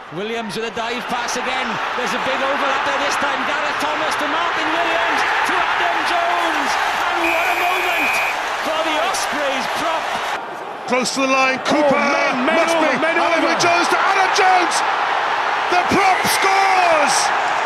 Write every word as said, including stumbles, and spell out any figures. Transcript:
Williams with a dive pass again. There's a big overlap there this time. Gareth Thomas to Martin Williams to Adam Jones. And what a moment for the Ospreys prop. Close to the line, Cooper oh, man, man must over, be. man Oliver over. Jones to Adam Jones. The prop scores.